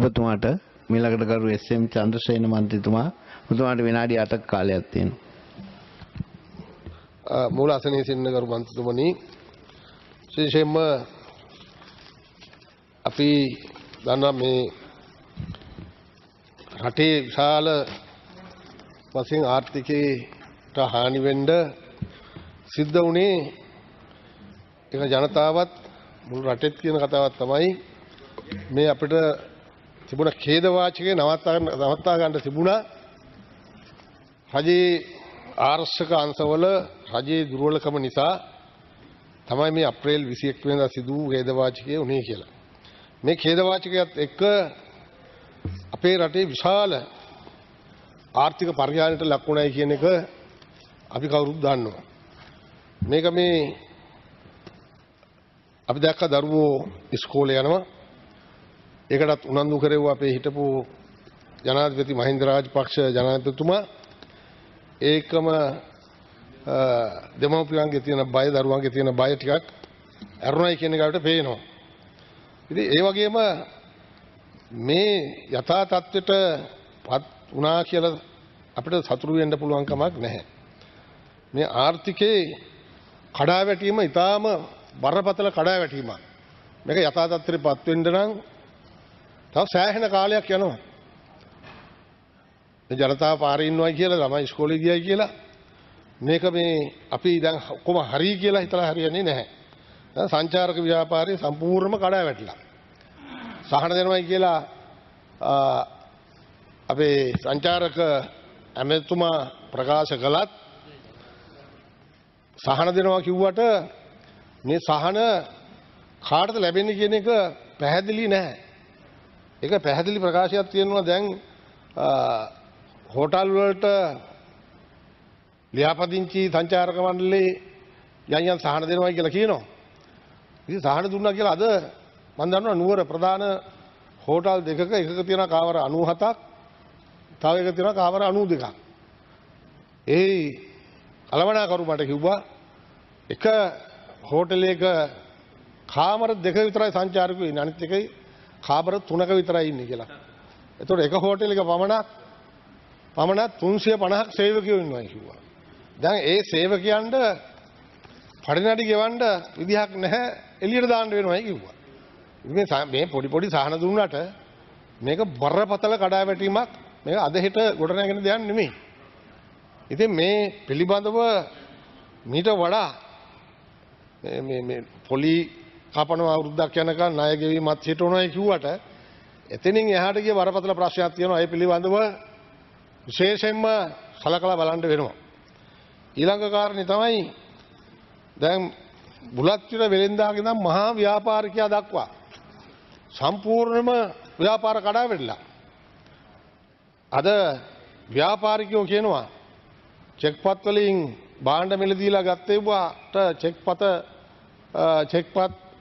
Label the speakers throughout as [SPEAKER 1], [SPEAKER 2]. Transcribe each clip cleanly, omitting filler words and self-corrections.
[SPEAKER 1] ඔබතුමාට මීළඟට ගරු එස්.එම්. චන්ද්‍රසේන මන්ත්‍රීතුමා ඔබතුමාට විනාඩි 8ක කාලයක් තියෙනවා.
[SPEAKER 2] මූල අසනයේ සිටින ගරු මන්ත්‍රීතුමනි, විශේෂයෙන්ම අපි දන්නා මේ රටේ විශාල වශයෙන් ආර්ථිකයට හානි වෙන්න සිද්ධ වුණේ ඒක ජනතාවත් මුළු රටෙත් කියන කතාවක් තමයි මේ අපිට තිබුණ ඛේද වාචකේ නවත්තා ගන්න තිබුණා. රජයේ ආරක්ෂක අංශවල රජයේ දුර්වලකම නිසා තමයි මේ අප්‍රේල් 21 වෙනිදා සිදු වූ ඛේද වාචකය උනේ කියලා. මේ ඛේද වාචකයත් එක්ක අපේ රටේ විශාල ආර්ථික පරිහානියට ලක් වුණයි කියන එක අපි කවුරුත් දන්නවා. මේක මේ අපි දැක්ක දරුවෝ ඉස්කෝලේ යනවා. ඒකටත් උනන්දු කරෙව්වා අපේ හිටපු ජනාධිපති මහින්ද රාජපක්ෂ ජනාධිපතිතුමා. ඒකම දෙමව්පියන්ගේ තියෙන බය, දරුවන්ගේ තියෙන බය ටිකක් අරුණයි කියන එකට පේනවා. ඉතින් ඒ වගේම මේ යථා තත්ත්වයට පත් වුණා කියලා අපිට සතුටු වෙන්න පුළුවන් කමක් නැහැ. මේ ආර්ථිකේ කඩාවැටීම ඊටාම බරපතල කඩාවැටීමක්. මේක යථා තත්ත්වයට පත් වෙන්න නම් තව සෑහෙන කාලයක් යනවා. මේ ජනතාව පාරේ ඉන්නවයි කියලා, ළමයි ඉස්කෝලේ ගියයි කියලා මේක මේ අපි දැන් කොහොම හරි කියලා හිතලා හරියන්නේ නැහැ. දැන් සංචාරක ව්‍යාපාරේ සම්පූර්ණයෙන්ම කඩාවැටිලා. සහන දෙනවයි කියලා අපේ සංචාරක ඇමතුමා ප්‍රකාශ කළත් සහන දෙනවා කිව්වට මේ සහන කාටද ලැබෙන්නේ කියන එක පැහැදිලි නැහැ. ඒක පැහැදිලි ප්‍රකාශයක් තියෙනවා. දැන් හෝටල් වලට ලියාපදිංචි සංචාරක මණ්ඩලේ යන් සහන දෙනවා කියලා කියනවා. ඉතින් සහන දුන්නා කියලා අද මම දන්නවා නුවර ප්‍රධාන හෝටල් දෙකක එකක තියෙන කාමර 97ක්, තව එකක තියෙන කාමර 92ක්. ඒ කලවණාකරු මට කිව්වා එක හෝටලයක කාමර දෙක විතරයි සංචාරකයෝ ඉන්නේ, අනිත් එකේ කාමර 3ක විතරයි ඉන්නේ කියලා. එතකොට එක හෝටලයක පමණක් 350ක් සේවකයෝ ඉන්නවා කිව්වා. දැන් ඒ සේවකයන්ට පඩිනඩි ගෙවන්න විදිහක් නැහැ, එළියට දාන්න වෙනවායි කිව්වා. මේ පොඩි සහන දුන්නාට මේක බරපතල කඩාවැටීමක්. මේක අද හෙට ගොඩනැගෙන දෙයක් නෙමෙයි. ඉතින් මේ පිළිබඳව මීට වඩා මේ පොලි කපන අවුරුද්දක් යනකම් ණය ගෙවීමත් හිටුණායි කිව්වට එතනින් එහාට ගිය බරපතල ප්‍රශ්නයක් තියෙනවා. ඒ පිළිබඳව විශේෂයෙන්ම සලකලා බලන්න වෙනවා. ඊළඟ කාරණේ තමයි දැන් බුලත් විර වෙලෙන්දාගේ නම් මහා ව්‍යාපාරිකයා දක්වා සම්පූර්ණයෙන්ම ව්‍යාපාර කඩාවැටිලා. අද ව්‍යාපාරිකයෝ කියනවා චෙක්පත් වලින් භාණ්ඩ මිලදීලා ගත්තේවට චෙක්පත්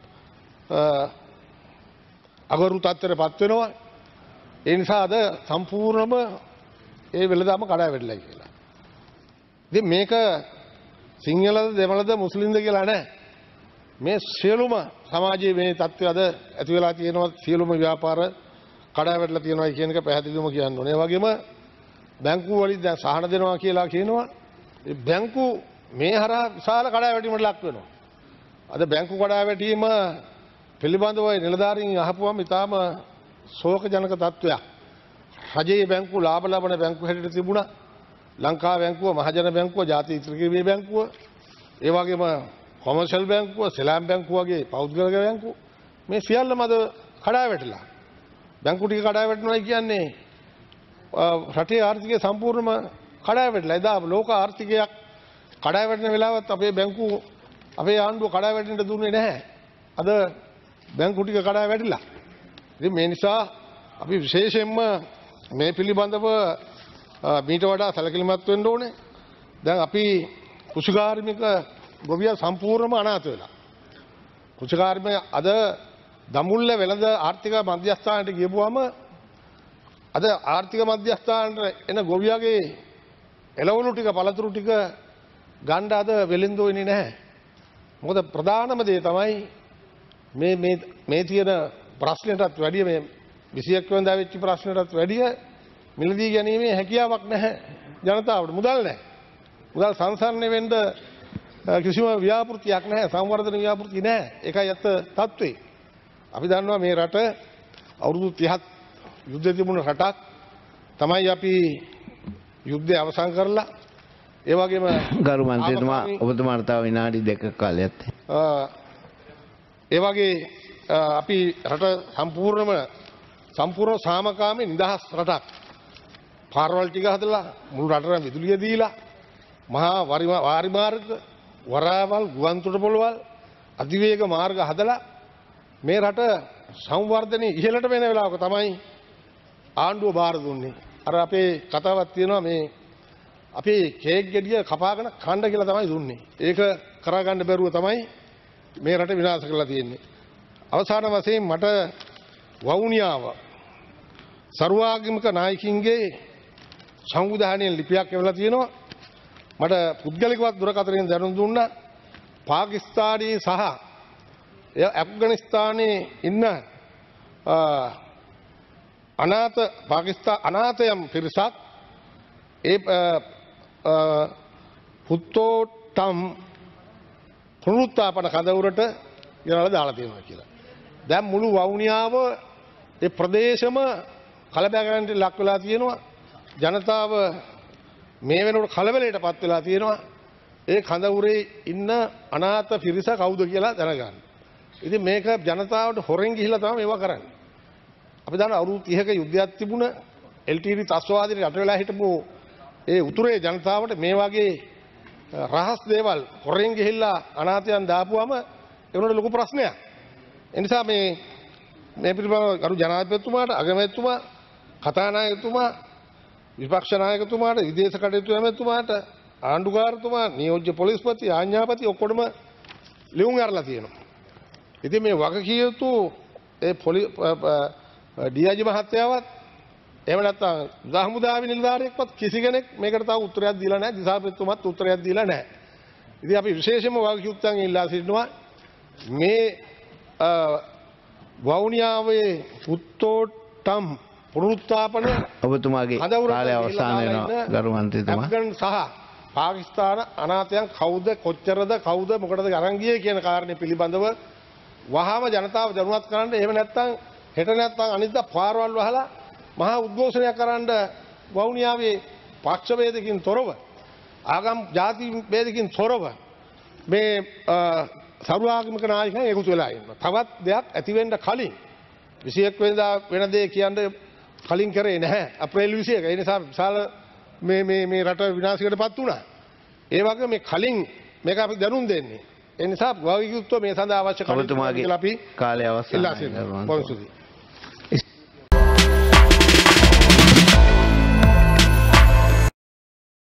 [SPEAKER 2] අගරු තත්ත්වයටපත් වෙනවා. ඒ නිසා අද සම්පූර්ණයෙන්ම ඒ වෙලදාම කඩාවැටිලා කියලා. ඉතින් මේක සිංහලද දෙමළද මුස්ලිම්ද කියලා නැහැ. මේ සියලුම සමාජයේ මේ තත්ත්වය අද ඇති වෙලා තියෙනවා. සියලුම ව්‍යාපාර කඩාවැටලා තියෙනවා කියන එක පැහැදිලිවම කියන්න ඕනේ. ඒ වගේම බැංකු වලින් දැන් සහන දෙනවා කියලා කියනවා. ඒ බැංකු මේ හරහා විශාල කඩාවැටීමකට ලක් වෙනවා. අද බැංකු කඩාවැටීම පිළිබඳව නිලධාරීන් අහපුවම ඉතාම ශෝකජනක තත්ත්වයක්. රජයේ බැංකු ලාභ ලබන බැංකු හැටියට තිබුණා. ලංකා බැංකුව, මහජන බැංකුව, ජාතික ඉතිරිකීමේ බැංකුව, ඒ වගේම කොමර්ෂල් බැංකුව, සෙලාම් බැංකුව වගේ පෞද්ගලික බැංකු මේ සියල්ලම අද කඩාවැටිලා. බැංකු ටික කඩාවැටෙනවා කියන්නේ රටේ ආර්ථිකය සම්පූර්ණයෙන්ම කඩාවැටිලා. එදා ලෝක ආර්ථිකයක් කඩාවැටෙන වෙලාවත් අපේ බැංකු, අපේ ආණ්ඩුව කඩාවැටෙන්න දුන්නේ නැහැ. අද බැංකු ටික කඩාවැටිලා. ඉතින් මේ නිසා අපි විශේෂයෙන්ම මේ පිළිබඳව මීට වඩා සැලකිලිමත් වෙන්න ඕනේ. දැන් අපි කෘෂිකාර්මික ගොවියා සම්පූර්ණයෙන්ම අනාථ වෙලා. කෘෂිකාර්මික අද දඹුල්ල වෙළඳ ආර්ථික මධ්‍යස්ථානයට ගියපුවම අද ආර්ථික මධ්‍යස්ථානට එන ගොවියාගේ එළවලු ටික, පළතුරු ටික ගන්න අද වෙළෙන්දෝ ඉන්නේ නැහැ. මොකද ප්‍රධානම දේ තමයි මේ තියෙන ප්‍රශ්නයටත් වැඩිය 21 වෙනිදා වෙච්ච ප්‍රශ්නයටත් වැඩිය මිලදී ගැනීමේ හැකියාවක් නැහැ ජනතාවට. මුදල් නැහැ. මුදල් සංසරණය වෙන්න කිසිම ව්‍යාපෘතියක් නැහැ. සංවර්ධන ව්‍යාපෘති නැහැ. ඒකයි ඇත්ත තත්ත්වේ. අපි දන්නවා මේ රට අවුරුදු 30ක් යුද්ධ තිබුණ රටක් තමයි අපි යුද්ධය අවසන් කරලා ඒ වගේම
[SPEAKER 1] ගරු මන්ත්‍රීතුමා ඔබතුමාට තව විනාඩි 2ක කාලයක් තියෙනවා.
[SPEAKER 2] ඒ වගේ අපි රට සම්පූර්ණ සාමකාමී නිදහස් රටක්. පාරවල් ටික හදලා මුළු රටටම විදුලිය දීලා මහා වාරි මාර්ග වරාවල් ගුවන් තොටුපළවල් අධිවේග මාර්ග හදලා මේ රට සංවර්ධනයේ ඉහළට වෙන වෙලාවක තමයි ආණ්ඩුව බාර දුන්නේ. අර අපේ කතාවක් තියෙනවා මේ අපේ කේක් ගෙඩිය කපාගෙන කන්න කියලා තමයි දුන්නේ. ඒක කරගන්න බැරුව තමයි මේ රට විනාශ කරලා තියෙන්නේ. අවසාන වශයෙන් මට වවුනියාව සර්වාගමික නායකින්ගේ සංවිධානයේ ලිපියක් එවලා තියෙනවා. මට පුද්ගලිකවත් දුරකථනයෙන් දැනුම් දුන්නා පාකිස්තානයේ සහ ඇෆ්ගනිස්තානයේ ඉන්න අනාථයම් පිරිසක් ඒ පුත්තෝටම් පුනරුත්ථාපන කඳවුරට ගෙනලා දාලා තියෙනවා කියලා. දැන් මුළු වවුනියාව ඒ ප්‍රදේශම කලබගැනීමට ලක් වෙලා තියෙනවා. ජනතාව මේ වෙනකොට කලබලයටපත් වෙලා තියෙනවා. ඒ කඳවුරේ ඉන්න අනාථ පිරිස කවුද කියලා දැනගන්න. ඉතින් මේක ජනතාවට හොරෙන් ගිහිල්ලා තමයි මේවා කරන්නේ. අපි දන්න අවුරුදු 30ක යුද්ධයක් තිබුණ LTT ත්‍රස්තවාදීන් යට වෙලා හිටපු ඒ උතුරේ ජනතාවට මේ වගේ රහස් දේවල් හොරෙන් ගිහිල්ලා අනාථයන් දාපුවම ඒකට ලොකු ප්‍රශ්නයක්. ඒ නිසා මේ පිළිබඳව ගරු ජනාධිපතිතුමාට අගමැතිතුමා කතානායකතුමා විපක්ෂ නායකතුමාට විදේශ කටයුතු ඇමතිතුමාට ආණ්ඩුකාරතුමා නියෝජ්‍ය පොලිස්පති ආඥාපති ඔක්කොටම ලියුම් අරලා තියෙනවා. ඉතින් මේ වගකිය යුතු ඒ DIG මහත්තයාවත් එහෙම නැත්නම් දහමුදාවේ නිලධාරියෙක්වත් කිසි කෙනෙක් මේකට තාම උත්තරයක් දීලා නැහැ. දිසාපතිතුමත් උත්තරයක් දීලා නැහැ. ඉතින් අපි විශේෂයෙන්ම වගකියුත්තන් ඉල්ලා සිටිනවා මේ වවුනියාවේ පුත්තෝටම් පුනරුත්ථාපන
[SPEAKER 1] ඔබතුමාගේ කාලය අවසන් වෙනවා ගරු මන්ත්‍රීතුමා.
[SPEAKER 2] අෆ්ගන් සහ පාකිස්තාන අනාථයන් කවුද කොච්චරද කවුද මොකටද අරන් ගියේ කියන කාරණේ පිළිබඳව වහාම ජනතාව දැනුවත් කරන්න. එහෙම නැත්නම් හෙට නැත්නම් අනිද්දා පාරවල් වහලා මහා උද්ඝෝෂණයක් කරන්න වවුනියාවේ පක්ෂ වේදකින් තොරව ආගම් ಜಾති වේදකින් තොරව මේ සර්වාගමික නායකයන් එකතු වෙලා ඉන්නවා. තවත් දෙයක් ඇති වෙන්න කලින් 21 වෙනිදා වෙන දේ කියන්නේ කලින් කරේ නැහැ. අප්‍රේල් 21. ඒ නිසා විශාල මේ රට විනාශයකටපත් වුණා. ඒ වගේ මේ කලින් මේක අපි දැනුම් දෙන්නේ. ඒ නිසා වගකීම් මේ සඳහා අවශ්‍ය කටයුතු කරලා අපි
[SPEAKER 1] කාලය අවසන් වෙනවා.